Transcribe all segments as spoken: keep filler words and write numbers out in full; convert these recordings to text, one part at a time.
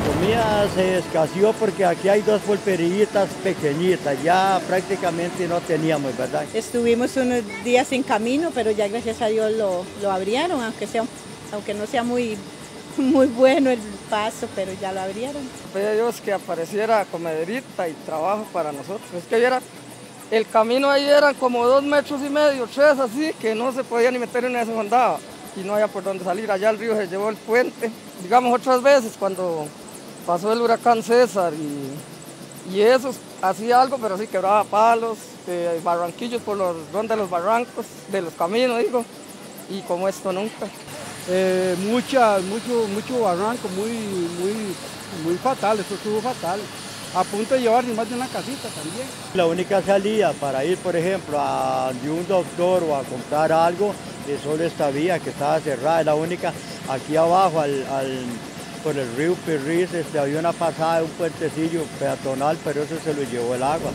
comida se escaseó porque aquí hay dos pulperitas pequeñitas, ya prácticamente no teníamos, ¿verdad? Estuvimos unos días en camino, pero ya gracias a Dios lo, lo abrieron, aunque, sea, aunque no sea muy, muy bueno el paso, pero ya lo abrieron. Pedí a Dios que apareciera comederita y trabajo para nosotros. Es que viera, el camino ahí eran como dos metros y medio, tres así, que no se podía ni meter en eso andaba. Y no había por dónde salir. Allá el río se llevó el puente. Digamos otras veces cuando pasó el huracán César y, y eso hacía algo, pero sí quebraba palos, eh, barranquillos por los donde los barrancos, de los caminos, digo, y como esto nunca. Eh, mucha, mucho, mucho barranco, muy, muy, muy fatal, esto estuvo fatal. A punto de llevar ni más de una casita también. La única salida para ir, por ejemplo, a de un doctor o a comprar algo, es solo esta vía que estaba cerrada, es la única. Aquí abajo, al, al, por el río Pirriz, este, había una pasada de un puentecillo peatonal, pero eso se lo llevó el agua.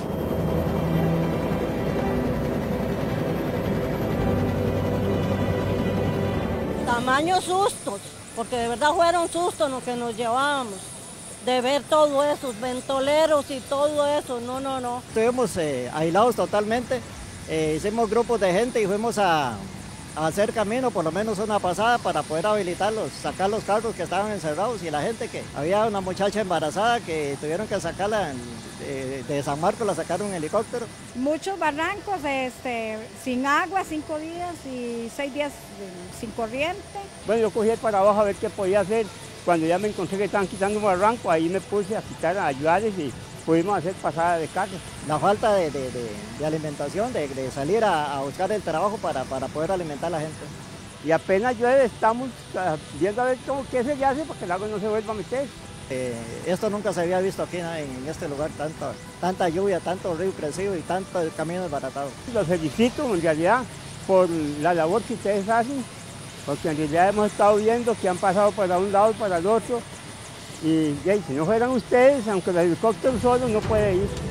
Tamaños sustos, porque de verdad fueron sustos los que nos llevábamos. De ver todo eso, ventoleros y todo eso, no, no, no. Estuvimos eh, aislados totalmente, eh, hicimos grupos de gente y fuimos a, a hacer camino, por lo menos una pasada, para poder habilitarlos, sacar los carros que estaban encerrados y la gente que... Había una muchacha embarazada que tuvieron que sacarla de, de San Marcos, la sacaron en helicóptero. Muchos barrancos este, sin agua, cinco días y seis días sin corriente. Bueno, yo cogí para abajo a ver qué podía hacer. Cuando ya me encontré que estaban quitando un barranco, ahí me puse a quitar, a ayudarles y pudimos hacer pasada de carga. La falta de, de, de, de alimentación, de, de salir a, a buscar el trabajo para, para poder alimentar a la gente. Y apenas llueve, estamos viendo a ver cómo, qué se hace para que el agua no se vuelva a meter. Eh, esto nunca se había visto aquí, ¿no? en, en este lugar, tanta, tanta lluvia, tanto río crecido y tanto camino desbaratado. Los felicito en realidad por la labor que ustedes hacen, porque en realidad hemos estado viendo que han pasado para un lado y para el otro, y, y si no fueran ustedes, aunque los helicópteros solos no puede ir.